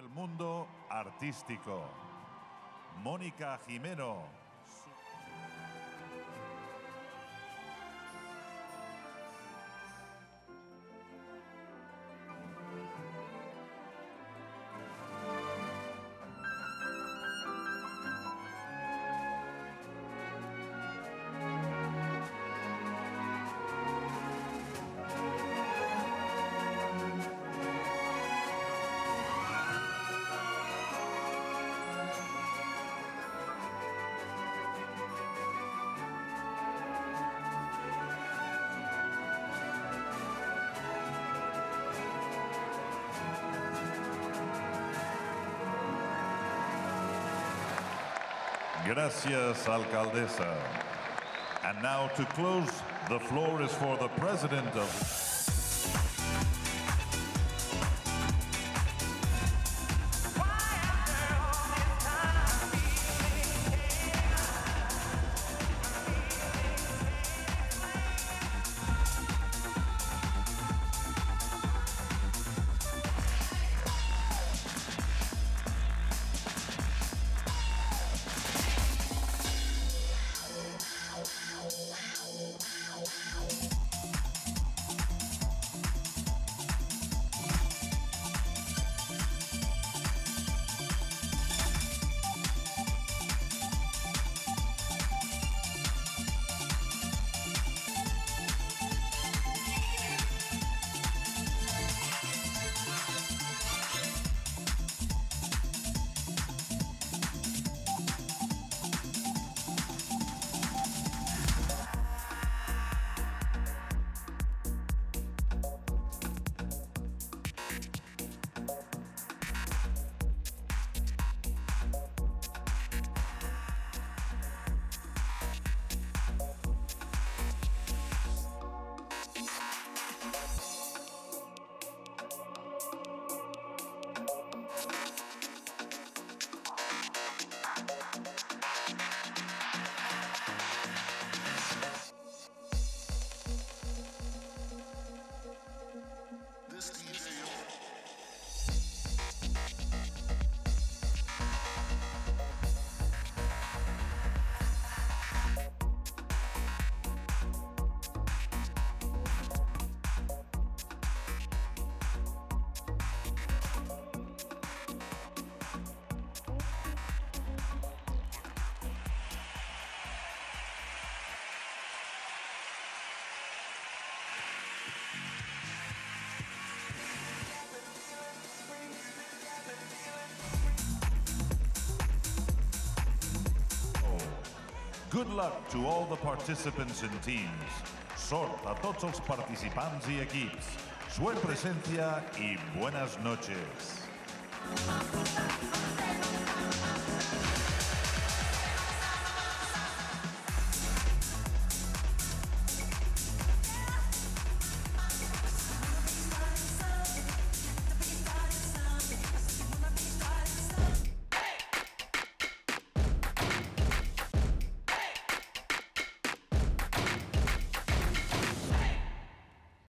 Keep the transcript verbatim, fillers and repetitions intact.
del mundo artístico. Mónica Jimeno. Gracias, alcaldesa. And now to close, the floor is for the president of... Good luck to all the participants and teams. Sort a tots els participants i equips. Su presencia y buenas noches.